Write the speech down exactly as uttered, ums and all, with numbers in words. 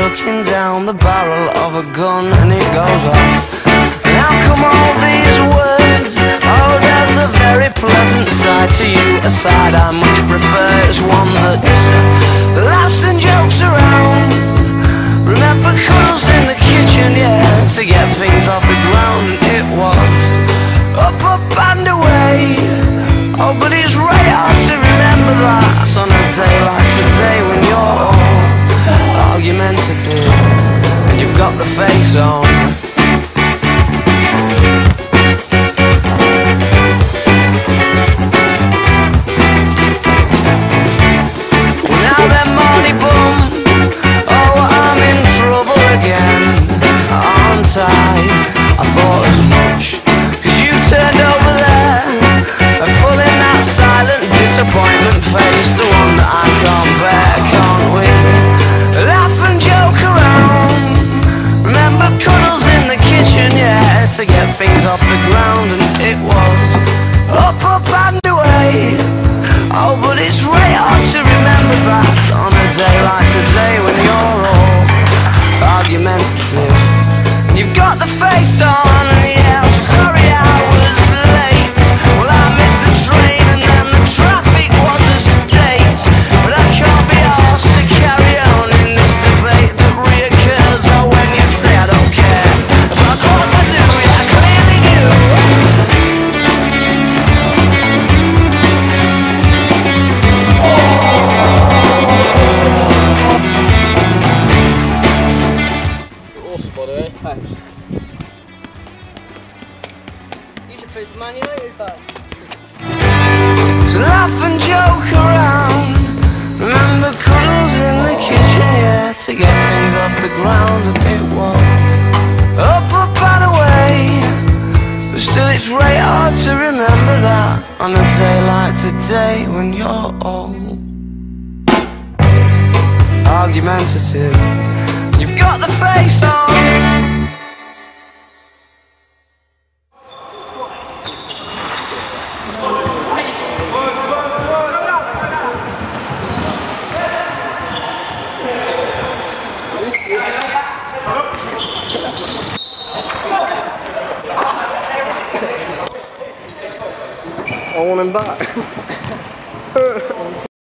looking down the barrel of a gun and it goes off. And how come all these words? Oh, there's a very pleasant side to you, a side I much prefer. It's one that's laughs and jokes around. Remember cuddles in the kitchen, yeah, to get things off the ground. And it was up, up and away. Oh, but it's right hard to remember that on a day like today when you're all argumentative and you've got the face on. Now then, Marty Bum, oh, I'm in trouble again, aren't I? I thought as much, 'cause you turned over there and pulling that silent disappointment face, the one that I can't bear. Can't we laugh and joke around? Remember cuddles in the kitchen, yeah, to get things off the ground. And it was up, up and away. Oh, but it's right hard to remember that on a day like today when you're all argumentative and you've got the face on. And yeah, I'm sorry I was late. Well, I missed the train and then the traffic was a state. But I can't be asked to carry on in this debate that reoccurs. Oh, when you say I don't care, but of course I do, yeah, I clearly do. Awesome, by the way. Thanks. You should put Man United back. So laugh and joke around. Remember cuddles in the kitchen, yeah, to get things off the ground. And it was up, up and away. But still it's right hard to remember that on a day like today when you're all argumentative. You've got the face on. I want him back.